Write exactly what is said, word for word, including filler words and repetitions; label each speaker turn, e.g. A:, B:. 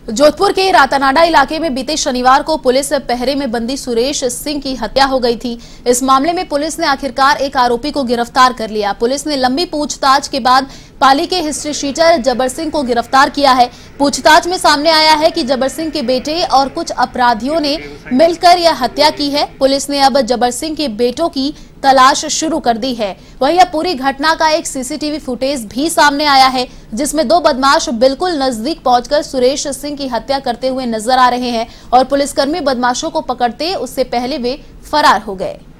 A: जोधपुर के रातानाडा इलाके में बीते शनिवार को पुलिस पहरे में बंदी सुरेश सिंह की हत्या हो गई थी। इस मामले में पुलिस ने आखिरकार एक आरोपी को गिरफ्तार कर लिया। पुलिस ने लंबी पूछताछ के बाद पाली के हिस्ट्री शीटर जबर सिंह को गिरफ्तार किया है। पूछताछ में सामने आया है कि जबर सिंह के बेटे और कुछ अपराधियों ने मिलकर यह हत्या की है। पुलिस ने अब जबर सिंह के बेटों की तलाश शुरू कर दी है। वहीं अब पूरी घटना का एक सीसीटीवी फुटेज भी सामने आया है, जिसमें दो बदमाश बिल्कुल नजदीक पहुंचकर सुरेश सिंह की हत्या करते हुए नजर आ रहे हैं और पुलिसकर्मी बदमाशों को पकड़ते उससे पहले वे फरार हो गए।